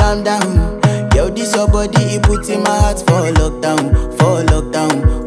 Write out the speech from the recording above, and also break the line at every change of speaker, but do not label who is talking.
calm down. Yo, this your body, it puts in my heart for lockdown, for lockdown.